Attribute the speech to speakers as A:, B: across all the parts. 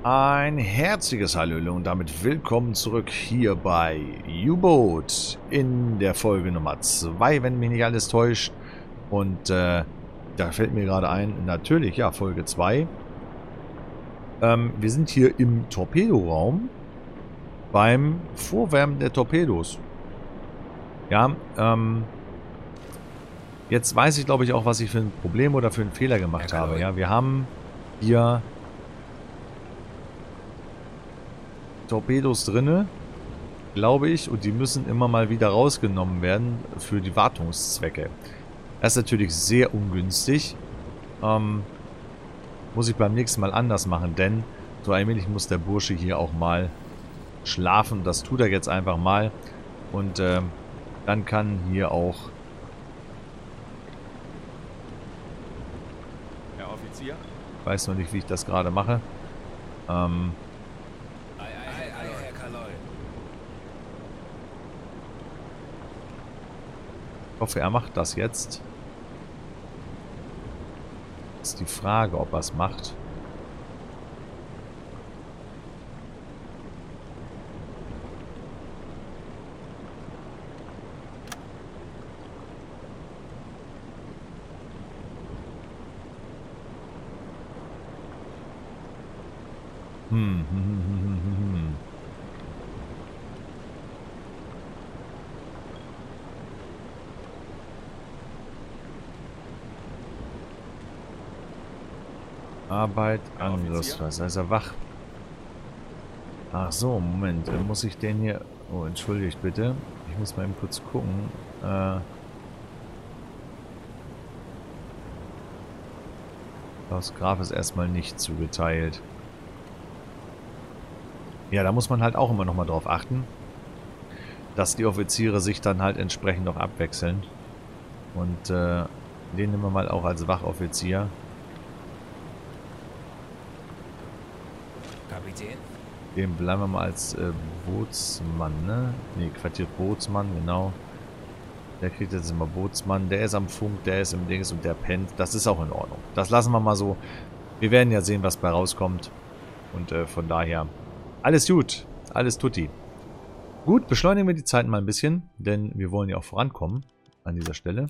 A: Ein herzliches Hallöle und damit willkommen zurück hier bei U-Boat in der Folge Nummer 2, wenn mich nicht alles täuscht. Und da fällt mir gerade ein, natürlich, ja, Folge 2. Wir sind hier im Torpedoraum beim Vorwärmen der Torpedos. Ja, jetzt weiß ich, glaube ich, auch, was ich für ein Problem oder für einen Fehler gemacht habe. Ja, wir haben hier Torpedos drinne, glaube ich, und die müssen immer mal wieder rausgenommen werden für die Wartungszwecke. Das ist natürlich sehr ungünstig. Muss ich beim nächsten Mal anders machen, denn so allmählich muss der Bursche hier auch mal schlafen. Das tut er jetzt einfach mal. Und dann kann hier auch...
B: Herr Offizier?
A: Ich weiß noch nicht, wie ich das gerade mache.
B: Herr Kaloy.
A: Ich hoffe, er macht das jetzt. Ist die Frage, ob er es macht. Hm. Arbeit, Angriffsweise. Da ist er wach. Ach so, Moment. Muss ich den hier... Oh, entschuldigt bitte. Ich muss mal eben kurz gucken. Klaus Graf ist erstmal nicht zugeteilt. Ja, da muss man halt auch immer nochmal drauf achten, dass die Offiziere sich dann halt entsprechend noch abwechseln. Und den nehmen wir mal auch als Wachoffizier.
B: Kapitän?
A: Den bleiben wir mal als Bootsmann, ne? Ne, Quartierbootsmann, genau. Der kriegt jetzt immer Bootsmann. Der ist am Funk, der ist im Dings und der pennt. Das ist auch in Ordnung. Das lassen wir mal so. Wir werden ja sehen, was bei rauskommt. Und von daher alles gut. Alles tutti. Gut, beschleunigen wir die Zeit mal ein bisschen, denn wir wollen ja auch vorankommen an dieser Stelle.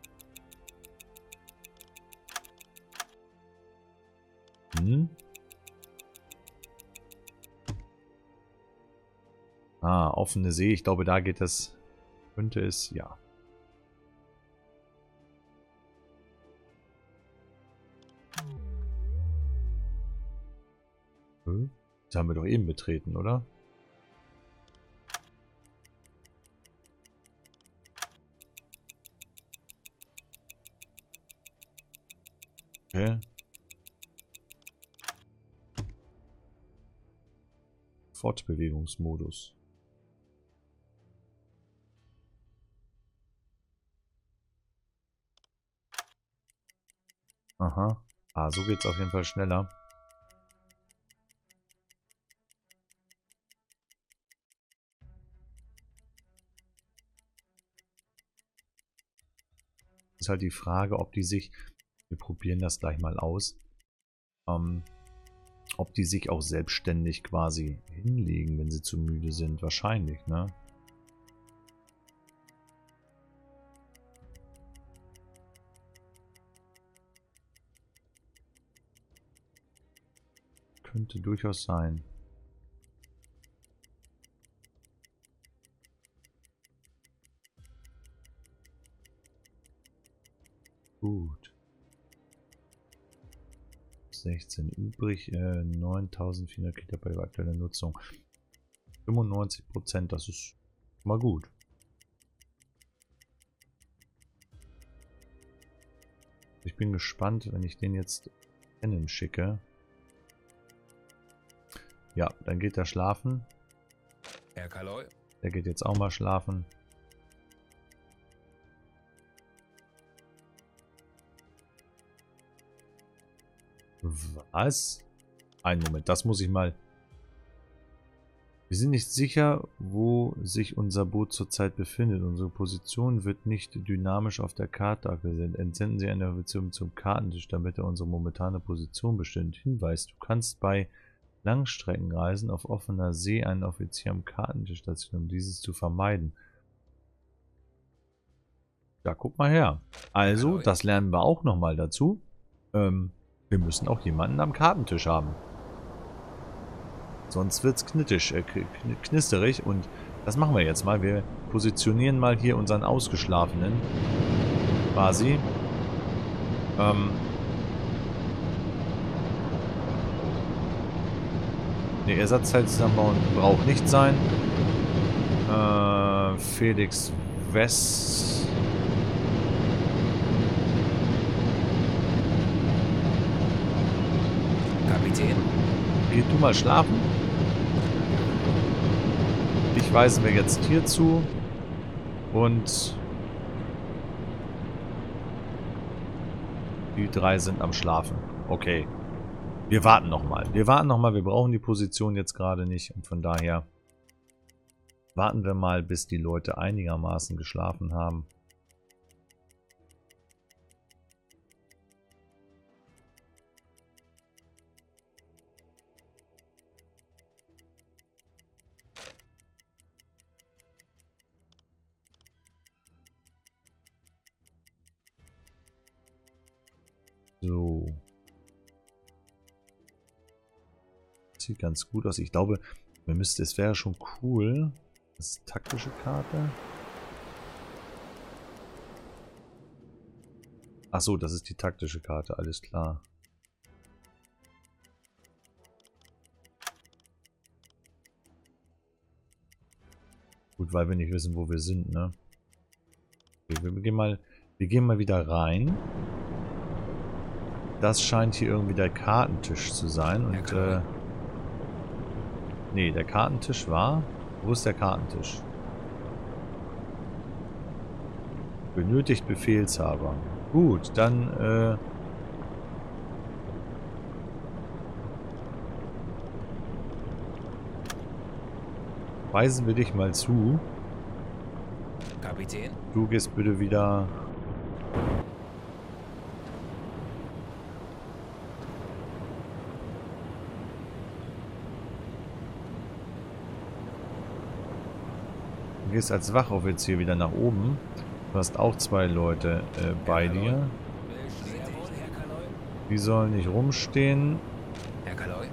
A: Offene See. Ich glaube, da geht es. Könnte es, ja. Das haben wir doch eben betreten, oder? Okay. Fortbewegungsmodus. Aha. So geht es auf jeden Fall schneller. Ist halt die Frage, ob die sich... Wir probieren das gleich mal aus. Ob die sich auch selbstständig quasi hinlegen, wenn sie zu müde sind. Wahrscheinlich, ne? Könnte durchaus sein. Gut. 16 übrig, 9400 Liter bei aktueller Nutzung. 95%, das ist mal gut. Ich bin gespannt, wenn ich den jetzt innen schicke. Ja, dann geht er schlafen.
B: Herr Kaloy?
A: Der geht jetzt auch mal schlafen. Was? Einen Moment, das muss ich mal... Wir sind nicht sicher, wo sich unser Boot zurzeit befindet. Unsere Position wird nicht dynamisch auf der Karte abgesendet. Entsenden Sie eine Beziehung zum Kartentisch, damit er unsere momentane Position bestimmt. Hinweis, du kannst bei Langstreckenreisen auf offener See einen Offizier am Kartentisch stationieren, um dieses zu vermeiden. Ja, guck mal her. Also, das lernen wir auch nochmal dazu. Wir müssen auch jemanden am Kartentisch haben. Sonst wird es knisterig und das machen wir jetzt mal. Wir positionieren mal hier unseren Ausgeschlafenen. Quasi. Ne, Ersatzteil zusammenbauen braucht nicht sein. Felix West.
B: Kapitän.
A: Geh du mal schlafen. Ich weisen wir jetzt hier zu. Und die 3 sind am Schlafen. Okay. Wir warten nochmal. Wir warten nochmal. Wir brauchen die Position jetzt gerade nicht. Und von daher warten wir mal, bis die Leute einigermaßen geschlafen haben. So. Sieht ganz gut aus. Ich glaube, es wäre schon cool. Das ist taktische Karte. Achso, das ist die taktische Karte, alles klar. Gut, weil wir nicht wissen, wo wir sind, ne? Okay, wir gehen mal wieder rein. Das scheint hier irgendwie der Kartentisch zu sein. Und, nee, der Kartentisch war... Wo ist der Kartentisch? Benötigt Befehlshaber. Gut, dann, weisen wir dich mal zu.
B: Kapitän.
A: Du gehst bitte wieder... Du gehst als Wachoffizier wieder nach oben. Du hast auch 2 Leute bei dir. Die sollen nicht rumstehen.
B: Herr Kaloi.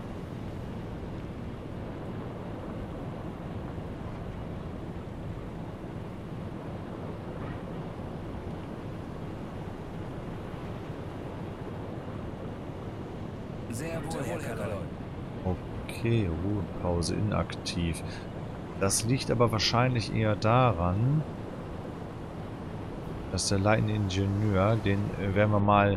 B: Sehr wohl, Herr Kaloi.
A: Okay, Ruhepause, inaktiv. Das liegt aber wahrscheinlich eher daran, dass der leitende Ingenieur, den werden wir mal...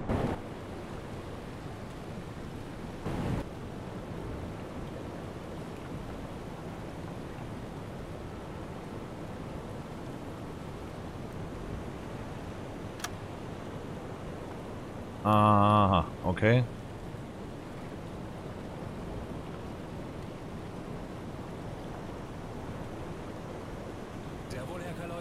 A: Aha, okay.
B: Sehr wohl, Herr Kaloi.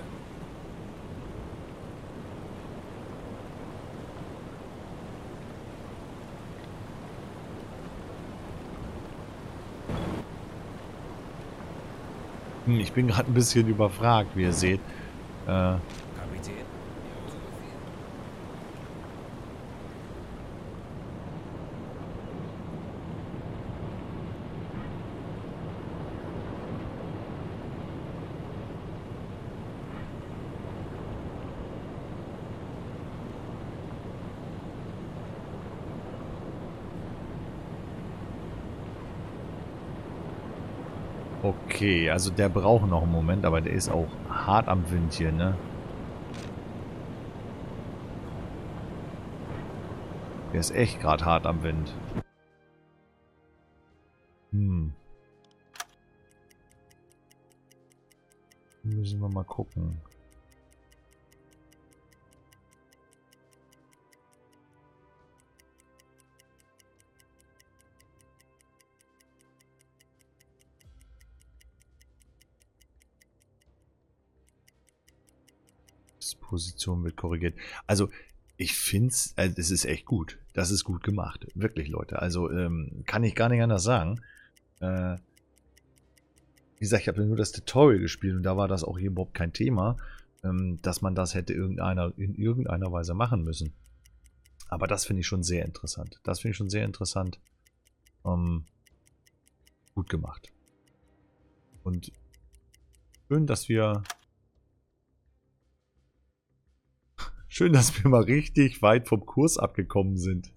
A: Ich bin gerade ein bisschen überfragt, wie ihr seht.
B: Kapitän.
A: Okay, also der braucht noch einen Moment, aber der ist auch hart am Wind hier, ne? Der ist echt gerade hart am Wind. Müssen wir mal gucken. Position wird korrigiert. Also, Ich finde es, es ist echt gut. Das ist gut gemacht. Wirklich, Leute. Also kann ich gar nicht anders sagen. Wie gesagt, ich habe ja nur das Tutorial gespielt und da war das auch hier überhaupt kein Thema, dass man das hätte in irgendeiner Weise machen müssen. Aber das finde ich schon sehr interessant. Das finde ich schon sehr interessant. Gut gemacht. Und schön, dass wir mal richtig weit vom Kurs abgekommen sind.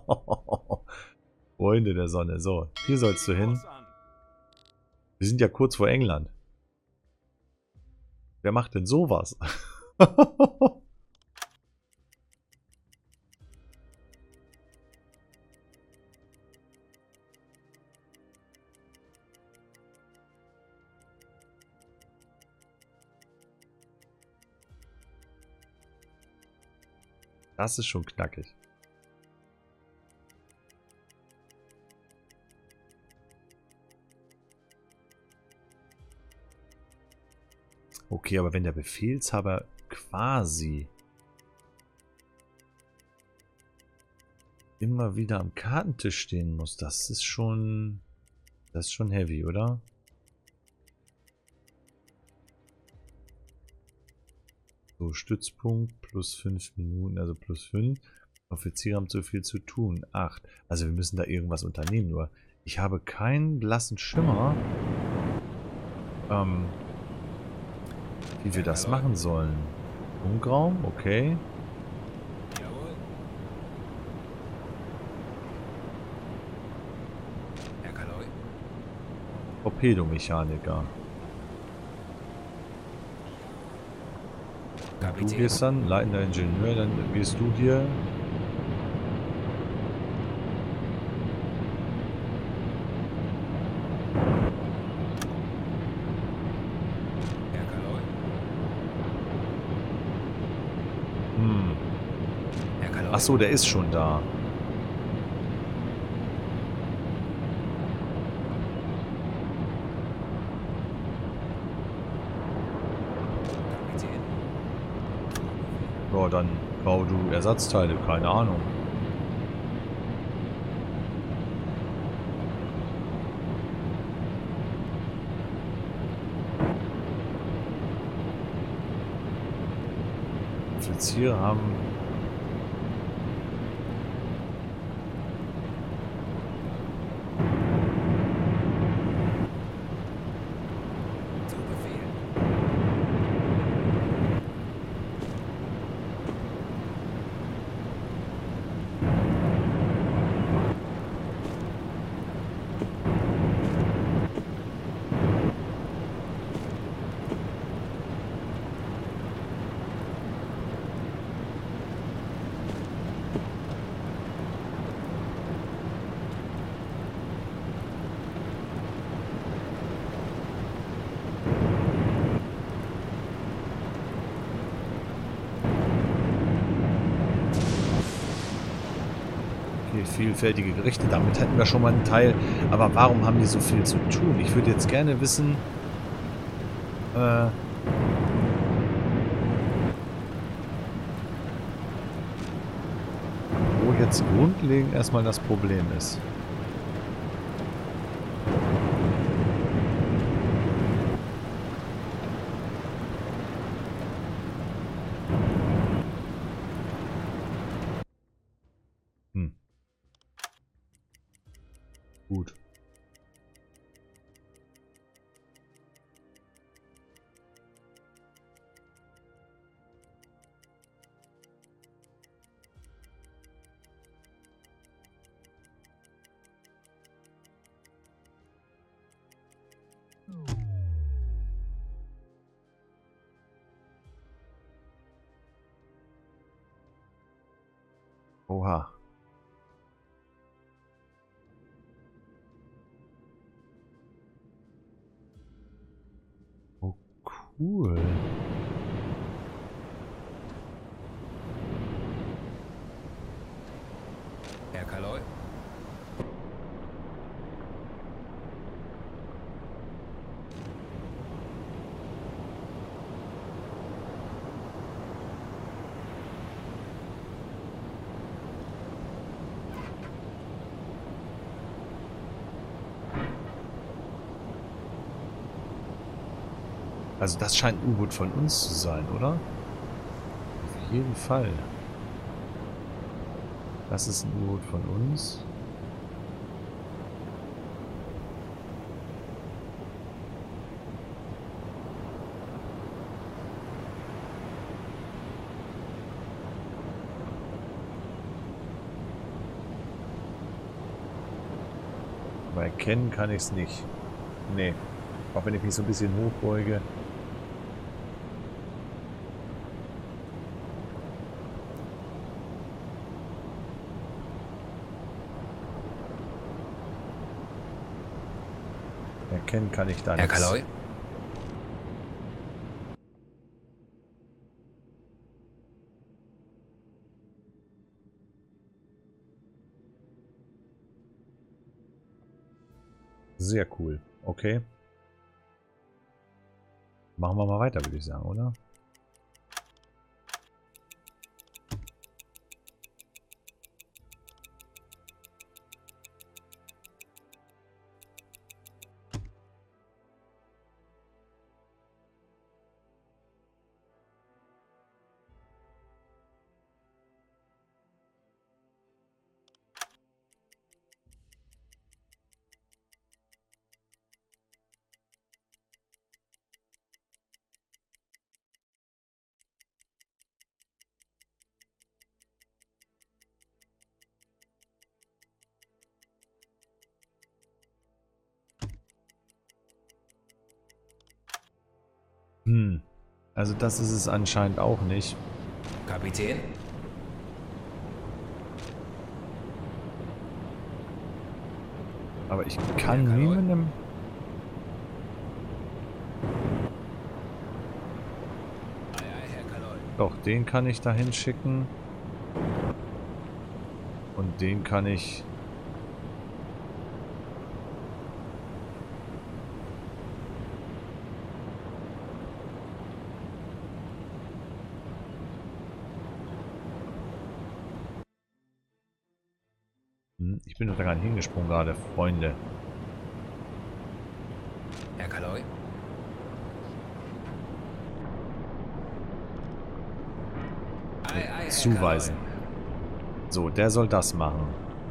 A: Freunde der Sonne. So, hier sollst du hin. Wir sind ja kurz vor England. Wer macht denn sowas? Das ist schon knackig. Okay, aber wenn der Befehlshaber quasi immer wieder am Kartentisch stehen muss, das ist schon heavy, oder? So, Stützpunkt plus 5 Minuten, also plus 5. Offiziere haben zu viel zu tun. 8. Also wir müssen da irgendwas unternehmen, nur ich habe keinen blassen Schimmer, wie wir das machen sollen. Funkraum, okay.
B: Jawohl. Herr Kaloi.
A: Torpedomechaniker. Du
B: Kapitän.
A: gehst dann, leitender Ingenieur, dann gehst du hier.
B: Herr Kaloi. Herr Kaloi.
A: Achso, der ist schon da.
B: Kapitän.
A: Ja, dann bau du Ersatzteile, keine Ahnung. Offiziere haben...
B: Zu Befehl.
A: Vielfältige Gerichte. Damit hätten wir schon mal einen Teil. Aber warum haben die so viel zu tun? Ich würde jetzt gerne wissen, wo jetzt grundlegend erstmal das Problem ist. Gut. Oha. Oh, cool.
B: Herr Kaloi.
A: Also das scheint ein U-Boot von uns zu sein, oder? Auf jeden Fall. Das ist ein U-Boot von uns. Aber erkennen kann ich es nicht. Nee. Auch wenn ich mich so ein bisschen hochbeuge. Erkennen kann ich da
B: Herr
A: nichts.
B: Kaloi?
A: Sehr cool. Okay. Machen wir mal weiter, würde ich sagen, oder? Also das ist es anscheinend auch nicht.
B: Kapitän?
A: Aber ich kann nie mit einem...
B: Ei, ei, Herr Kaloi.
A: Doch, den kann ich da hinschicken. Und den kann ich... Ich bin doch da gar nicht hingesprungen gerade, Freunde.
B: Herr Kaloi? Ei, ei, Herr
A: Zuweisen.
B: Kaloi.
A: So, der soll das machen.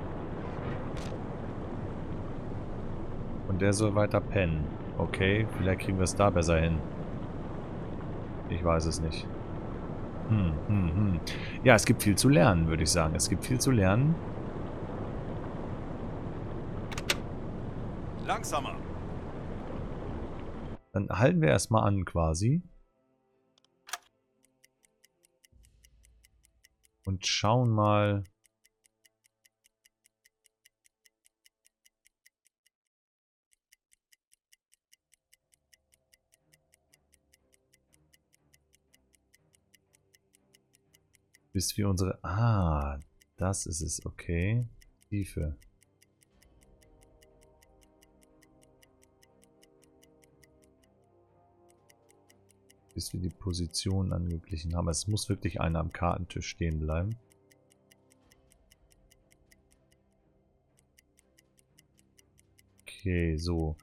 A: Und der soll weiter pennen. Okay, vielleicht kriegen wir es da besser hin. Ich weiß es nicht. Ja, es gibt viel zu lernen, würde ich sagen. Es gibt viel zu lernen.
C: Langsamer.
A: Dann halten wir erstmal an quasi. Und schauen mal. Bis wir unsere... Ah, das ist es, okay. Tiefe. Bis wir die Position angeglichen haben. Es muss wirklich einer am Kartentisch stehen bleiben. Okay, so.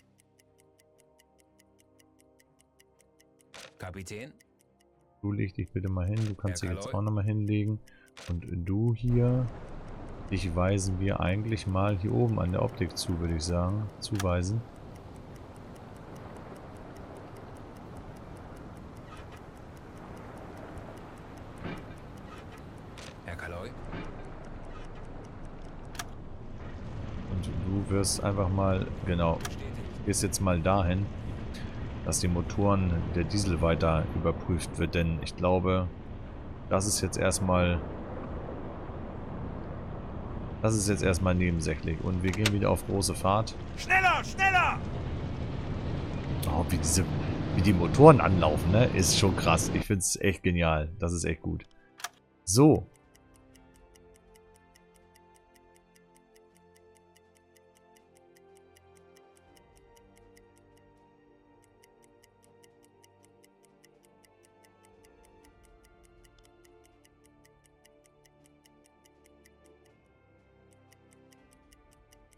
B: Kapitän?
A: Du leg dich bitte mal hin. Du kannst dich
B: Herr
A: jetzt
B: Kaloi?
A: auch nochmal hinlegen. Und du hier. Dich weisen wir eigentlich mal hier oben an der Optik zu, würde ich sagen. Zuweisen.
B: Herr Kaloi?
A: Und du wirst einfach mal, genau, gehst jetzt mal dahin, dass die Motoren, der Diesel weiter überprüft wird. Denn ich glaube, das ist jetzt erstmal nebensächlich. Und wir gehen wieder auf große Fahrt.
C: Schneller, schneller!
A: Oh, wie die Motoren anlaufen, ne? Ist schon krass. Ich finde es echt genial. Das ist echt gut. So.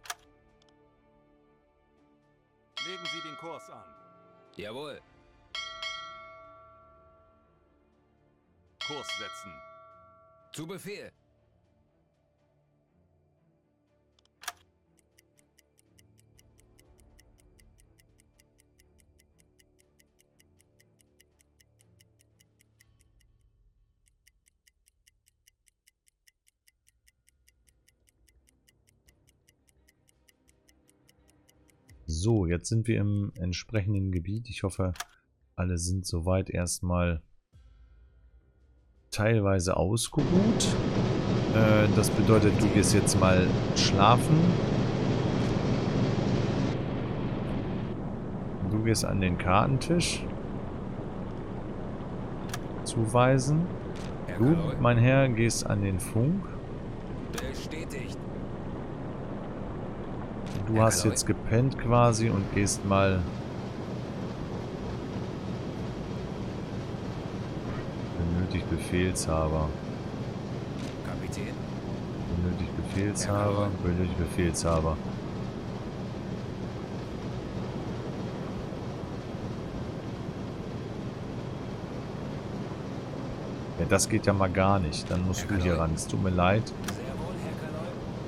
C: Legen Sie den Kurs an.
B: Jawohl.
C: Kurs setzen.
B: Zu Befehl.
A: So, jetzt sind wir im entsprechenden Gebiet. Ich hoffe, alle sind soweit erstmal teilweise ausgeruht. Das bedeutet, du gehst jetzt mal schlafen. Du gehst an den Kartentisch. Zuweisen. Du, mein Herr, gehst an den Funk.
B: Bestätigt.
A: Du hast jetzt gepennt quasi und gehst mal... Benötigt Befehlshaber.
B: Kapitän.
A: Benötigt Befehlshaber. Benötigt Befehlshaber. Ja, das geht ja mal gar nicht. Dann musst du hier ran. Es tut mir leid.
B: Sehr wohl, Herr Kaloi.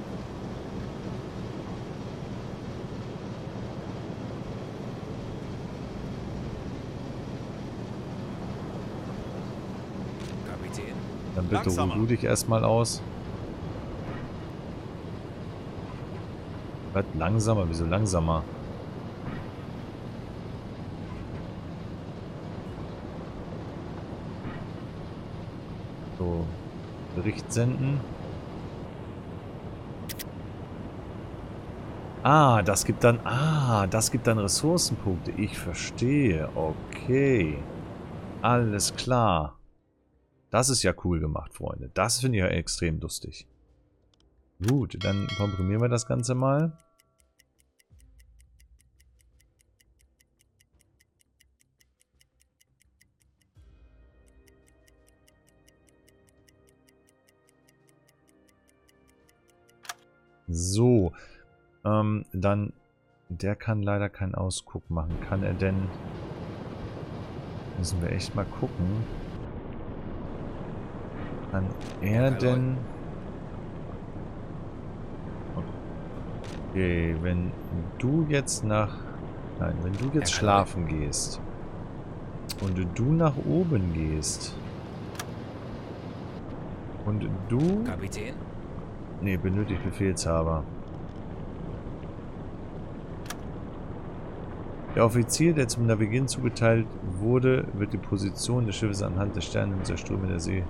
B: Kapitän.
A: Dann bitte ruh
C: Langsamer.
A: du dich erstmal aus. Werd langsamer. Wieso langsamer? So. Bericht senden. Das gibt dann... das gibt dann Ressourcenpunkte. Ich verstehe. Okay. Alles klar. Das ist ja cool gemacht, Freunde. Das finde ich ja extrem lustig. Gut, dann komprimieren wir das Ganze mal. So. Dann... Der kann leider keinen Ausguck machen. Kann er denn... Müssen wir echt mal gucken. Kann er denn... Okay, wenn du jetzt nach... Nein, wenn du jetzt schlafen gehst und du nach oben gehst und du...
B: Kapitän.
A: Nee, benötigt Befehlshaber. Der Offizier, der zum Navigieren zugeteilt wurde, wird die Position des Schiffes anhand des Sternenhimmels der Ströme der See.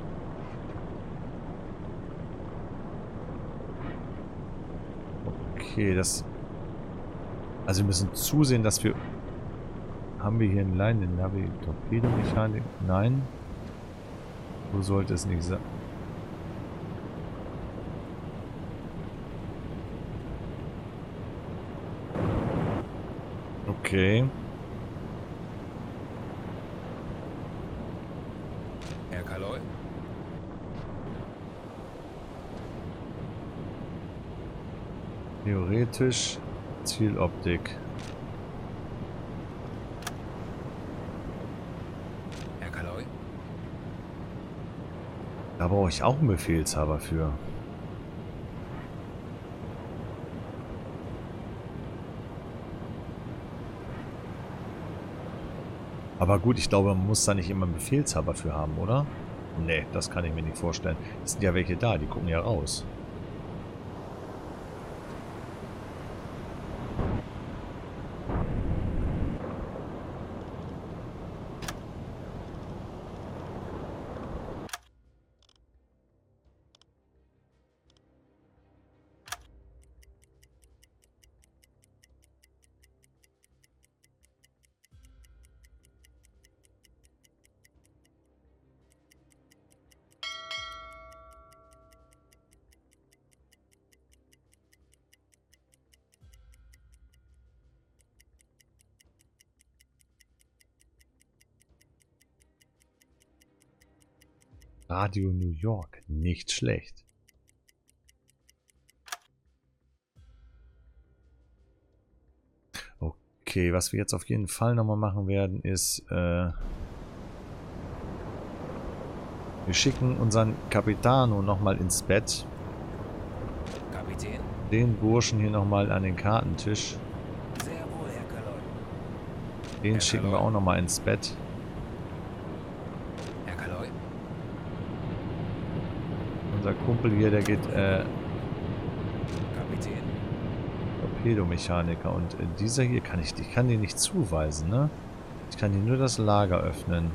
A: Okay, das... Also wir müssen zusehen, dass wir... Haben wir hier einen Line, den Navi-Torpedomechanik? Nein. So sollte es nicht sein. Okay.
B: Herr Kaloi.
A: Theoretisch Zieloptik.
B: Herr Kaloi.
A: Da brauche ich auch einen Befehlshaber für. Aber gut, ich glaube, man muss da nicht immer einen Befehlshaber für haben, oder? Nee, das kann ich mir nicht vorstellen. Es sind ja welche da, die gucken ja raus. Radio New York, nicht schlecht. Okay, was wir jetzt auf jeden Fall nochmal machen werden, ist Wir schicken unseren Capitano nochmal ins Bett.
B: Kapitän.
A: Den Burschen hier nochmal an den Kartentisch.
B: Sehr wohl, Herr Kaloi.
A: Den
B: Herr
A: schicken wir
B: Kaloi.
A: auch nochmal ins Bett.
B: Herr Kaloi.
A: Unser Kumpel hier, der geht
B: Kapitän.
A: Torpedomechaniker. Und dieser hier kann ich den nicht zuweisen, ne? Ich kann hier nur das Lager öffnen.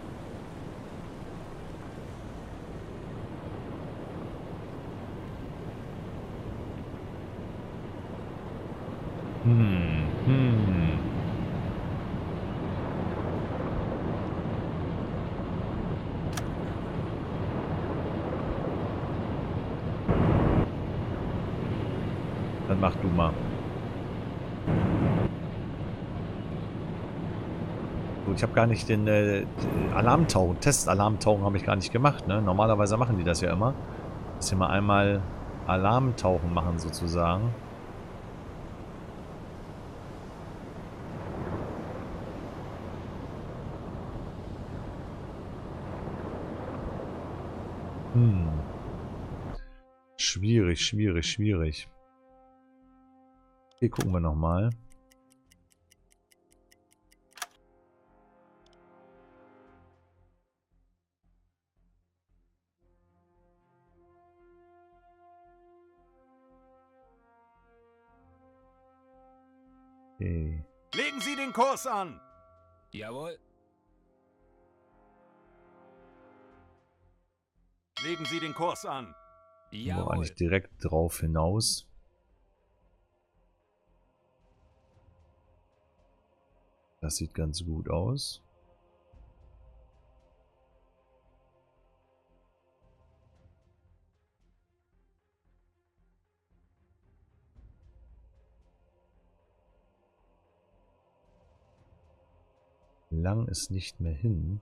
A: Hm. Dann mach du mal. Gut, ich habe gar nicht den Alarmtauchen, Testalarmtauchen habe ich gar nicht gemacht, ne? Normalerweise machen die das ja immer. Dass wir mal einmal Alarmtauchen machen sozusagen. Schwierig, schwierig, schwierig. Hier gucken wir nochmal. Okay.
C: Legen Sie den Kurs an!
B: Jawohl.
C: Legen Sie den Kurs an!
A: Wo
B: Jawohl.
A: eigentlich direkt drauf hinaus. Das sieht ganz gut aus. Lang ist nicht mehr hin.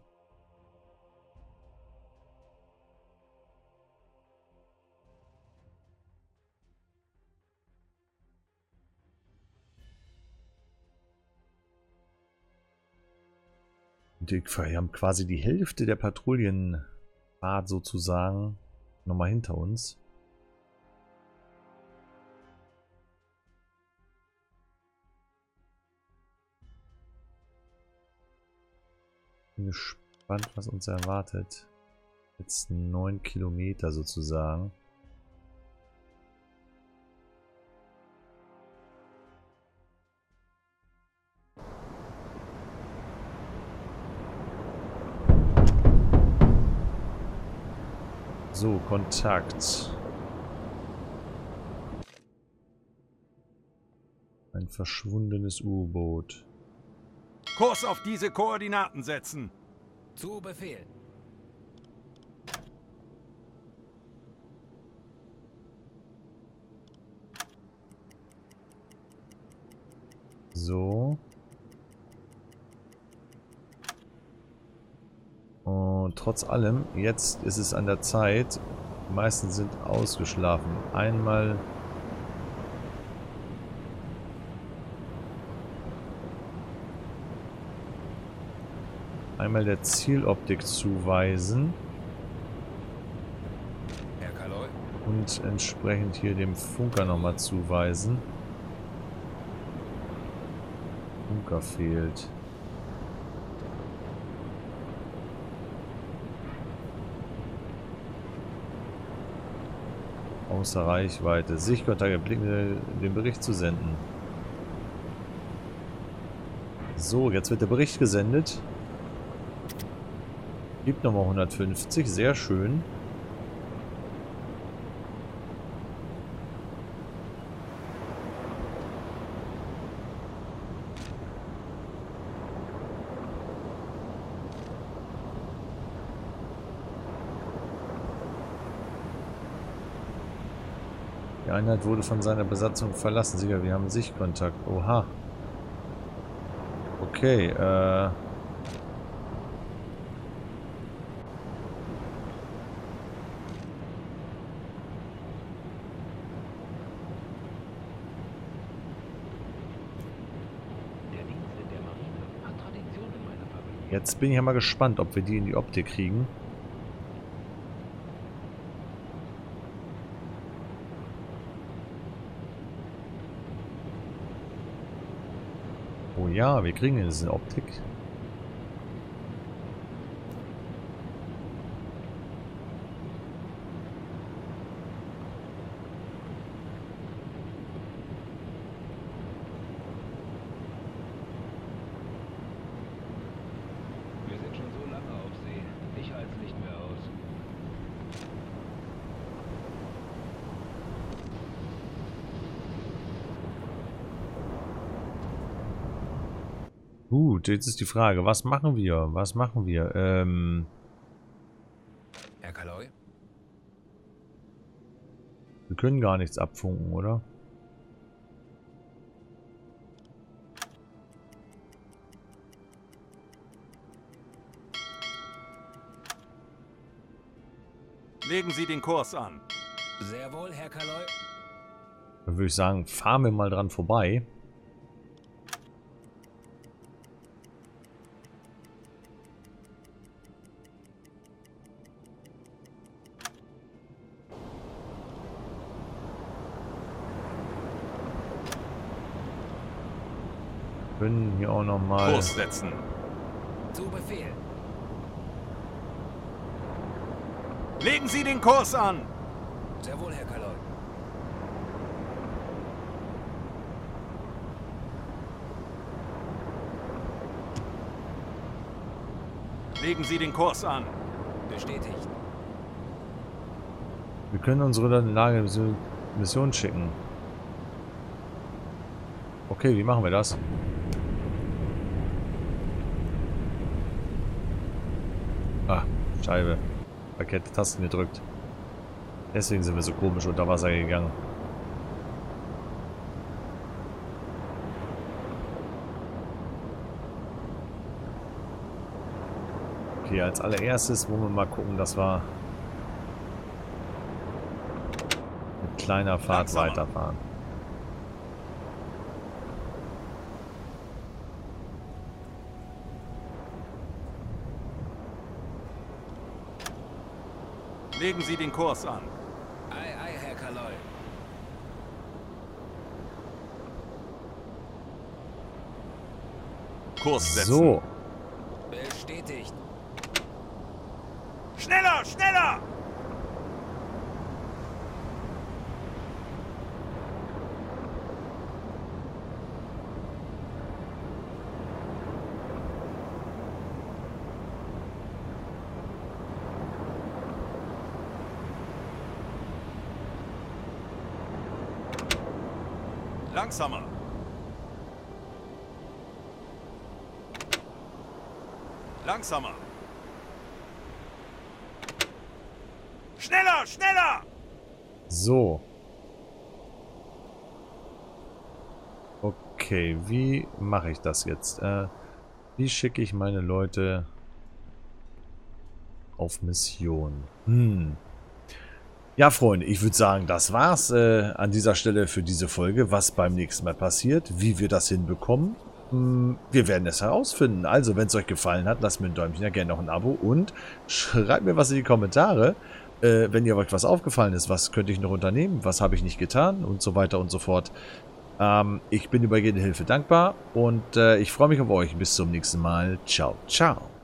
A: Wir haben quasi die Hälfte der Patrouillenfahrt sozusagen nochmal hinter uns. Bin gespannt, was uns erwartet. Jetzt 9 Kilometer sozusagen. So, Kontakt. Ein verschwundenes U-Boot.
C: Kurs auf diese Koordinaten setzen!
B: Zu Befehl.
A: So. Und trotz allem, jetzt ist es an der Zeit. Die meisten sind ausgeschlafen. Einmal der Zieloptik zuweisen
B: Herr Kaloi.
A: und entsprechend hier dem Funker nochmal zuweisen. Funker fehlt. Außer Reichweite. Sichtkontakt, den Bericht zu senden. So, jetzt wird der Bericht gesendet. Gibt nochmal 150, sehr schön. Die Einheit wurde von seiner Besatzung verlassen. Sicher, wir haben Sichtkontakt. Oha. Okay, jetzt bin ich ja mal gespannt, ob wir die in die Optik kriegen. Ja, wir kriegen es in Optik.
B: Wir sind schon so lange auf See. Ich halte es nicht mehr aus.
A: Gut, jetzt ist die Frage, was machen wir? Was machen wir?
B: Herr Kaloi?
A: Wir können gar nichts abfunken, oder?
C: Legen Sie den Kurs an.
B: Sehr wohl, Herr Kaloi.
A: Dann würde ich sagen, fahren wir mal dran vorbei. Können hier auch nochmal...
C: Kurs setzen.
B: Zu Befehl.
C: Legen Sie den Kurs an.
B: Sehr wohl, Herr Kaloi.
C: Legen Sie den Kurs an.
B: Bestätigt.
A: Wir können unsere Lage Mission schicken. Okay, wie machen wir das? Ah, Scheibe. Verkehrte Tasten gedrückt. Deswegen sind wir so komisch unter Wasser gegangen. Okay, als allererstes wollen wir mal gucken, dass wir mit kleiner Fahrt
C: Langsamer.
A: weiterfahren.
C: Legen Sie den Kurs an.
B: Ei, ei, Herr Kaloi.
C: Kurs setzen.
A: So,
B: Bestätigt.
C: Schneller, schneller! Langsamer. Langsamer. Schneller, schneller!
A: so. Okay, wie mache ich das jetzt? Wie schicke ich meine Leute auf Mission? Ja, Freunde, ich würde sagen, das war's an dieser Stelle für diese Folge. Was beim nächsten Mal passiert, wie wir das hinbekommen, wir werden es herausfinden. Also, wenn es euch gefallen hat, lasst mir ein Däumchen, ja gerne noch ein Abo und schreibt mir was in die Kommentare, wenn ihr euch was aufgefallen ist. Was könnte ich noch unternehmen? Was habe ich nicht getan? Und so weiter und so fort. Ich bin über jede Hilfe dankbar und ich freue mich auf euch. Bis zum nächsten Mal. Ciao, ciao.